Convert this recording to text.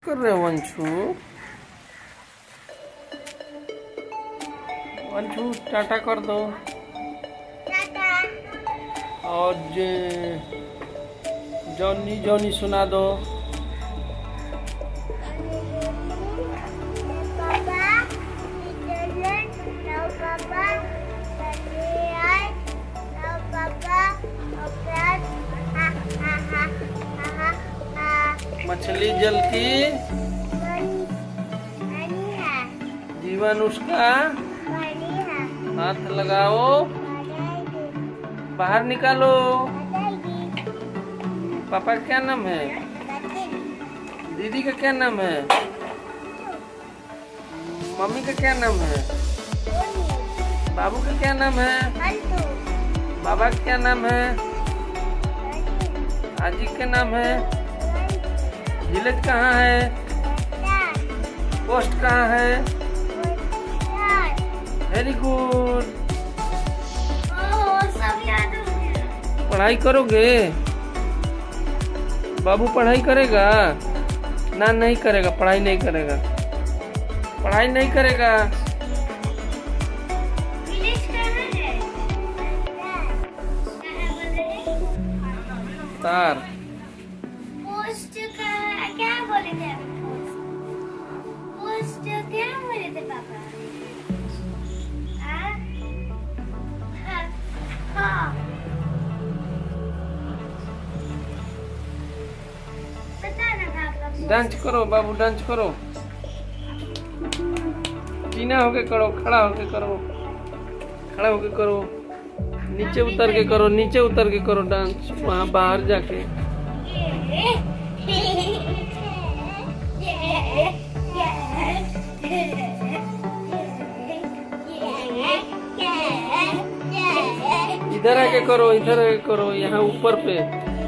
कर रहे हो वंशु? वंशु टाटा कर दो। टाटा। और जॉनी जॉनी सुना दो। मछली जल की जीवन उसका हाथ लगाओ, बाहर निकालो। पापा का क्या नाम है? दीदी का क्या नाम है? मम्मी का क्या नाम है? बाबू का क्या नाम है? बाबा का क्या नाम है? आजी का नाम है? विलेज कहाँ है? पोस्ट कहाँ है? Very good. पढ़ाई करोगे? बाबू पढ़ाई करेगा? ना नहीं करेगा, पढ़ाई नहीं करेगा, पढ़ाई नहीं करेगा। तार पोस्ट का क्या बोले थे? पोस्ट क्या बोले थे पापा? डांस करो बाबू, डांस करो। सीना होके करो, खड़ा होके करो, खड़ा होके करो, नीचे उतर के करो, नीचे उतर के करो डांस, वहाँ बाहर जाके। इधर आके करो, इधर आके करो, यहाँ ऊपर पे।